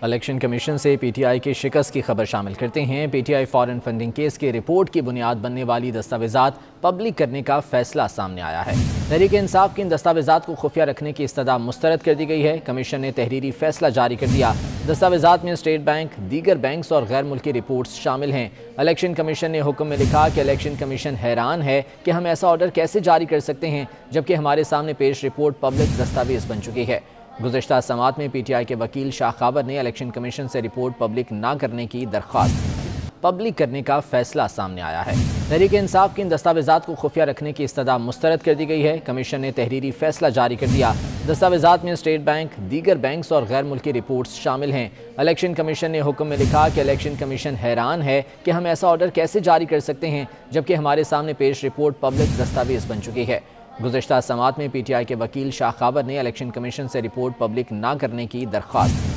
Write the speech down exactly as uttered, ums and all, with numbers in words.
Election commission سے پی T آئی کی شکست کی خبر شامل کرتے ہیں۔ P T I foreign funding case کے رپورٹ کی بنیاد بننے والی دستاویزات پبلک کرنے کا فیصلہ سامنے آیا ہے۔ تحریک انصاف کی ان دستاویزات کو خفیہ رکھنے کی استدعا مسترد کر دی گئی ہے۔ کمیشن نے تحریری فیصلہ جاری کر دیا۔ دستاویزات میں اسٹیٹ بینک، دیگر بینکس اور غیر ملکی رپورٹس شامل ہیں۔ الیکشن کمیشن نے حکم میں لکھا کہ الیکشن کمیشن حیران ہے کہ ہم ایسا آرڈر کیسے جاری کر سکتے ہیں جبکہ ہمارے سامنے پیش رپورٹ پبلک دستاویز بن چکی ہے۔ گزشتہ سماعت میں پی ٹی آئی کے وکیل شاہ خاور نے الیکشن کمیشن سے رپورٹ پبلک نہ کرنے کی درخواست پبلک کرنے کا فیصلہ سامنے آیا ہے۔ تحریک انصاف کی ان دستاویزات کو خفیہ رکھنے کی استدعا مسترد کر دی گئی ہے۔ کمیشن نے تحریری فیصلہ جاری کر دیا۔ دستاویزات میں اسٹیٹ بینک، دیگر بینکس اور غیر ملکی رپورٹس شامل ہیں۔ الیکشن کمیشن نے حکم میں لکھا کہ الیکشن کمیشن حیران ہے کہ ہم ایسا آرڈر کیسے جاری کر سکتے ہیں جبکہ ہمارے سامنے پیش رپورٹ پبلک دستاویز بن چکی ہے۔ گزشتہ سماعت میں پی ٹی آئی کے وکیل شاہ خاور نے الیکشن کمیشن سے رپورٹ پبلک نہ کرنے کی درخواست